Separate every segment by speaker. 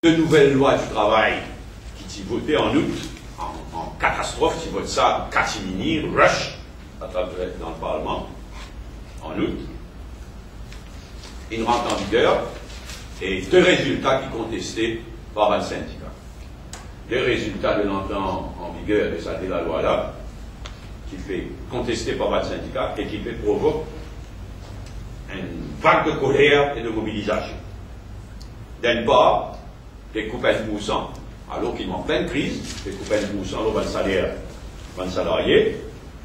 Speaker 1: de nouvelles lois du travail qui s'y votaient en août, en catastrophe, qui votent ça, catimini, rush, à travers dans le Parlement, en août. Une rentre en vigueur et deux résultats qui contestés par un syndicat. Les résultats de l'entrée en vigueur de cette loi-là, qui fait contester par un syndicat et qui fait provoque une vague de colère et de mobilisation. D'une part, des coupes à 1%, alors qu'ils sont en pleine crise, des coupes à 1% au bas de salaire, bas de salariés,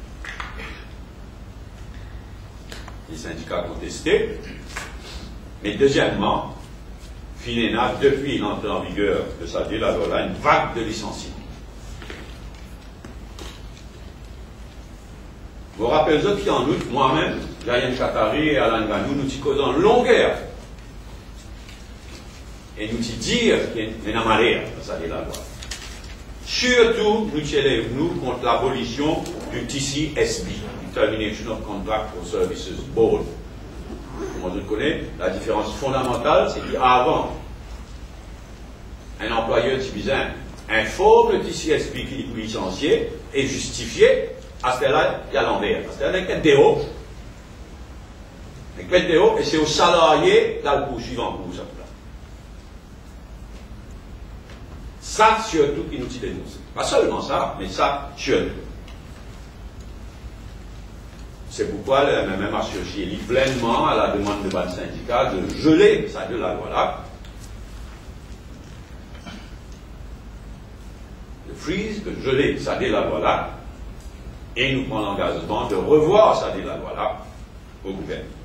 Speaker 1: les syndicats contestés. Mais deuxièmement, FINENA, depuis l'entrée en vigueur de sa loi-là, une vague de licenciements. Vous vous rappelez qu'en août, moi-même, Jayen Chatari et Alain Ganou, nous disons dans longueur. Et nous dire qu'il y a une malheur dans sa loi. Surtout, nous élèvons contre l'abolition du TCSB, du Termination of Contract for Services Board. Comment je connais, la différence fondamentale, c'est qu'avant, un employeur typisain informe le TCSB qu'il est licencié et justifié, à ce là il y a l'envers. À ce là il y a un DO. Un DO, et c'est au salarié dans le poursuivant pour ça. Ça, surtout, qui nous dit dénoncer. Pas seulement ça, mais ça, surtout. C'est pourquoi le même associé lit pleinement à la demande de votre syndicat de geler ça de la loi-là, de freeze, de geler ça de la loi-là, et nous prenons l'engagement de revoir ça de la loi-là au gouvernement.